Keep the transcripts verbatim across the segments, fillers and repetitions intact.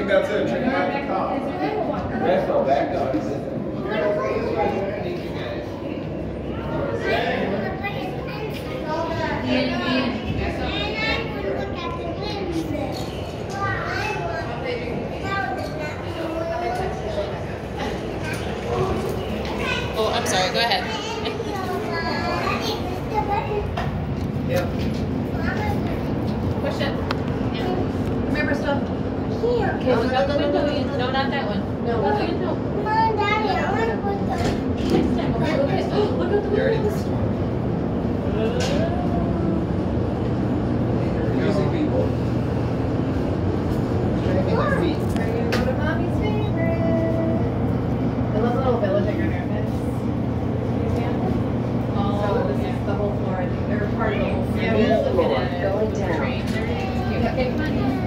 that's it. Check it out the car. That's all back up. Thank you guys. Oh, I'm sorry. Go ahead. Yep. Push it. Yeah. Remember stuff. Here. Okay, look out the window. No, not that one. No, look out the window. Come on, Daddy. I want to put the... Next time. Okay, look at, oh, look out the window this time. Music people. Trying to get my feet. Are you going to go to Mommy's favorite? I love little village in your nervous. So this is the whole floor. I think they're part of the whole floor. Yeah, we just look at it. Going down. Train. There it is. Okay, come on.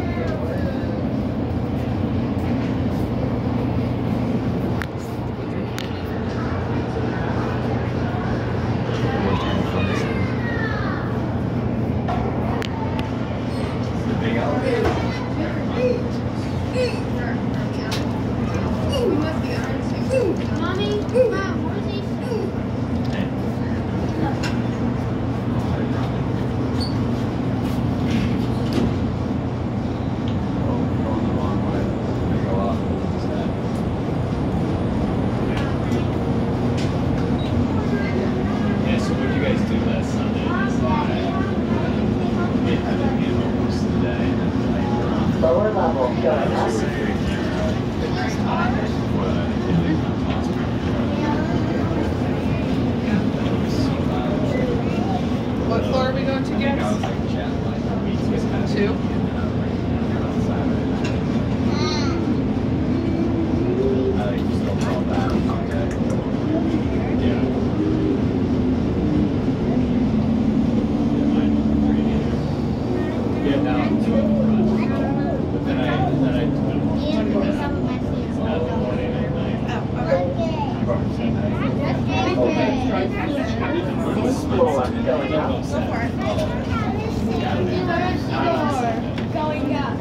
Mommy, Mom, where's he? Yeah, so what did you guys do last Sunday? We had a meal most of the day and then like Lower level going up. What floor are we going to, guys? Two? This floor going up. Going up.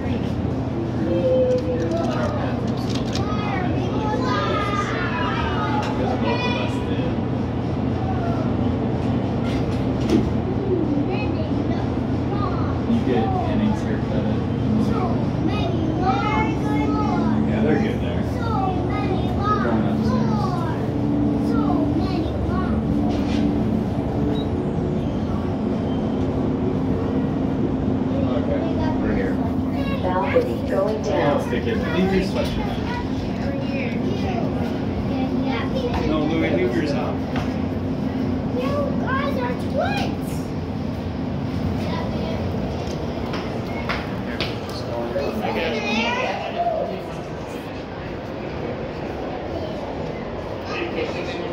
You get Henning's haircut. Yeah, they're good there. Going upstairs. Okay, we're here. Balcony going Now down. stick it. Leave your sweatshirt. No, Louis, leave yours on. You guys are twins. I guess.